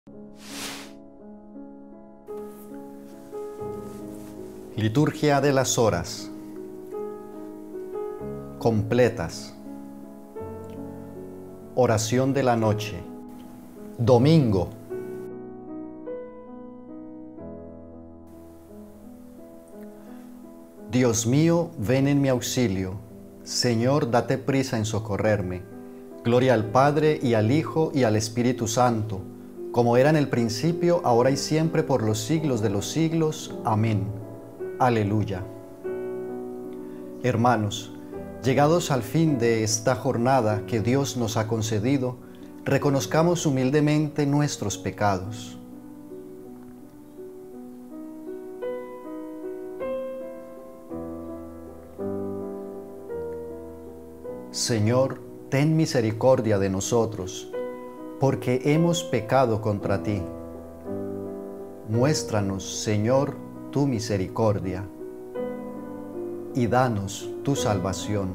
Liturgia de las horas completas. Oración de la noche. Domingo. Dios mío, ven en mi auxilio. Señor, date prisa en socorrerme. Gloria al Padre, y al Hijo, y al Espíritu Santo, como era en el principio, ahora y siempre, por los siglos de los siglos. Amén. Aleluya. Hermanos, llegados al fin de esta jornada que Dios nos ha concedido, reconozcamos humildemente nuestros pecados. Señor, ten misericordia de nosotros, porque hemos pecado contra ti. Muéstranos, Señor, tu misericordia, y danos tu salvación.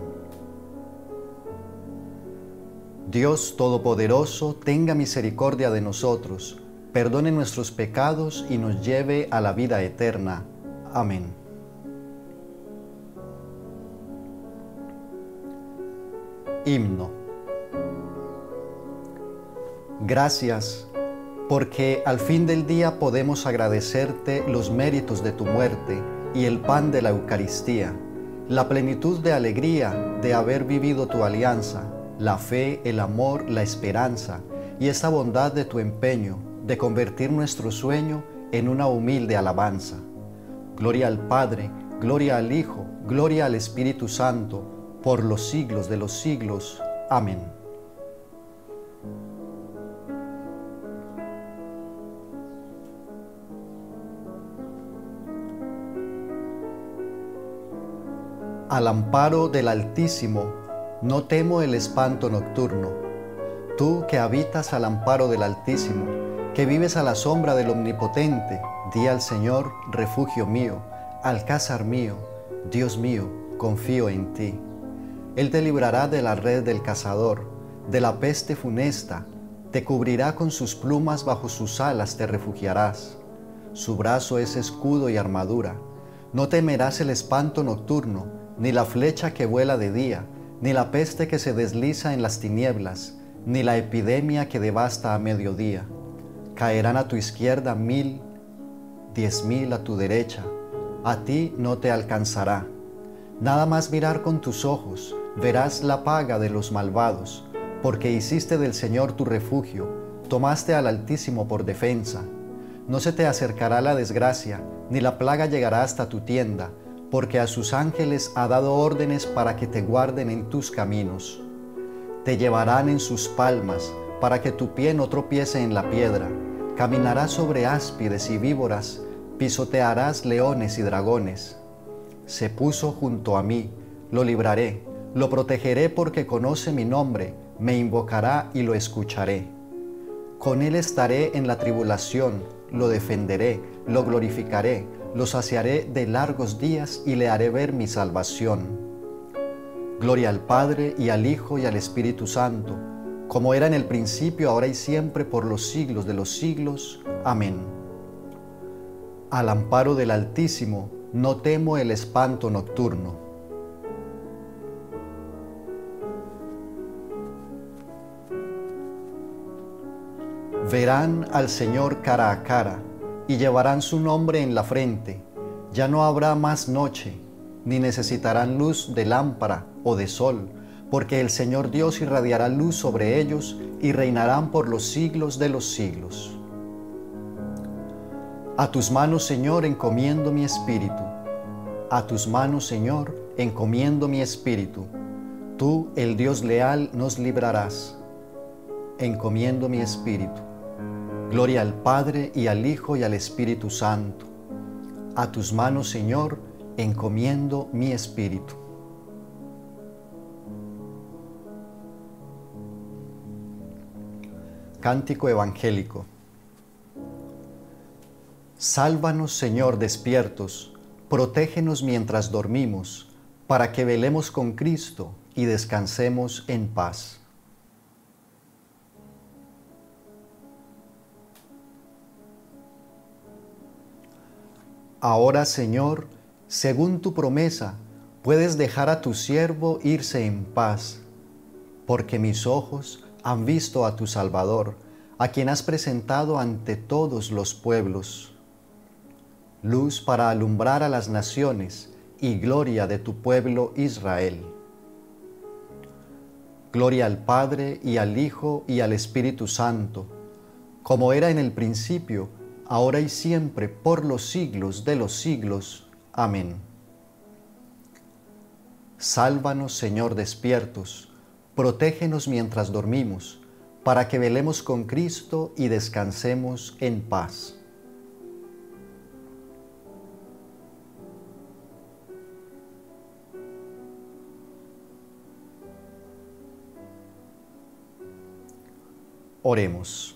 Dios Todopoderoso, tenga misericordia de nosotros, perdone nuestros pecados y nos lleve a la vida eterna. Amén. Himno. Gracias, porque al fin del día podemos agradecerte los méritos de tu muerte y el pan de la Eucaristía, la plenitud de alegría de haber vivido tu alianza, la fe, el amor, la esperanza y esa bondad de tu empeño de convertir nuestro sueño en una humilde alabanza. Gloria al Padre, gloria al Hijo, gloria al Espíritu Santo, por los siglos de los siglos. Amén. Al amparo del Altísimo, no temo el espanto nocturno. Tú que habitas al amparo del Altísimo, que vives a la sombra del Omnipotente, di al Señor, refugio mío, alcázar mío, Dios mío, confío en ti. Él te librará de la red del cazador, de la peste funesta, te cubrirá con sus plumas, bajo sus alas te refugiarás. Su brazo es escudo y armadura. No temerás el espanto nocturno, ni la flecha que vuela de día, ni la peste que se desliza en las tinieblas, ni la epidemia que devasta a mediodía. Caerán a tu izquierda 1000, 10.000 a tu derecha, a ti no te alcanzará. Nada más mirar con tus ojos, verás la paga de los malvados, porque hiciste del Señor tu refugio, tomaste al Altísimo por defensa. No se te acercará la desgracia, ni la plaga llegará hasta tu tienda, porque a sus ángeles ha dado órdenes para que te guarden en tus caminos. Te llevarán en sus palmas, para que tu pie no tropiece en la piedra. Caminarás sobre áspides y víboras, pisotearás leones y dragones. Se puso junto a mí, lo libraré, lo protegeré porque conoce mi nombre, me invocará y lo escucharé. Con él estaré en la tribulación, lo defenderé, lo glorificaré, lo saciaré de largos días y le haré ver mi salvación. Gloria al Padre, y al Hijo, y al Espíritu Santo, como era en el principio, ahora y siempre, por los siglos de los siglos. Amén. Al amparo del Altísimo, no temo el espanto nocturno. Verán al Señor cara a cara, y llevarán su nombre en la frente. Ya no habrá más noche, ni necesitarán luz de lámpara o de sol, porque el Señor Dios irradiará luz sobre ellos, y reinarán por los siglos de los siglos. A tus manos, Señor, encomiendo mi espíritu. A tus manos, Señor, encomiendo mi espíritu. Tú, el Dios leal, nos librarás. Encomiendo mi espíritu. Gloria al Padre, y al Hijo, y al Espíritu Santo. A tus manos, Señor, encomiendo mi espíritu. Cántico evangélico. Sálvanos, Señor, despiertos, protégenos mientras dormimos, para que velemos con Cristo y descansemos en paz. Ahora, Señor, según tu promesa, puedes dejar a tu siervo irse en paz, porque mis ojos han visto a tu Salvador, a quien has presentado ante todos los pueblos, luz para alumbrar a las naciones y gloria de tu pueblo Israel. Gloria al Padre, y al Hijo, y al Espíritu Santo, como era en el principio, ahora y siempre, por los siglos de los siglos. Amén. Sálvanos, Señor, despiertos, protégenos mientras dormimos, para que velemos con Cristo y descansemos en paz. Oremos.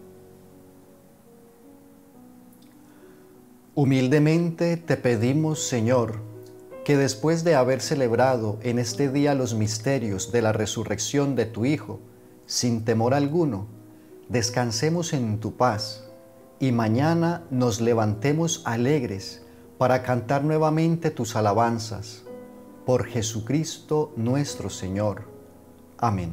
Humildemente te pedimos, Señor, que después de haber celebrado en este día los misterios de la resurrección de tu Hijo, sin temor alguno, descansemos en tu paz y mañana nos levantemos alegres para cantar nuevamente tus alabanzas. Por Jesucristo nuestro Señor. Amén.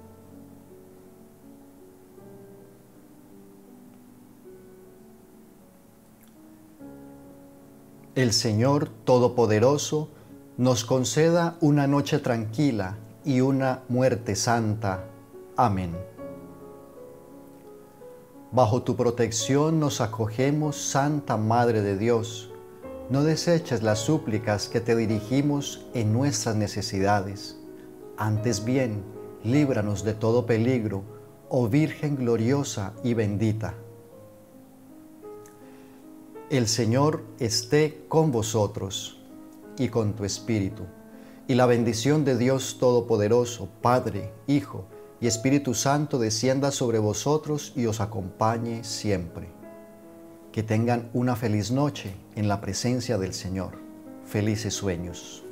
El Señor Todopoderoso nos conceda una noche tranquila y una muerte santa. Amén. Bajo tu protección nos acogemos, Santa Madre de Dios. No deseches las súplicas que te dirigimos en nuestras necesidades. Antes bien, líbranos de todo peligro, oh Virgen gloriosa y bendita. El Señor esté con vosotros y con tu espíritu, y la bendición de Dios Todopoderoso, Padre, Hijo y Espíritu Santo descienda sobre vosotros y os acompañe siempre. Que tengan una feliz noche en la presencia del Señor. Felices sueños.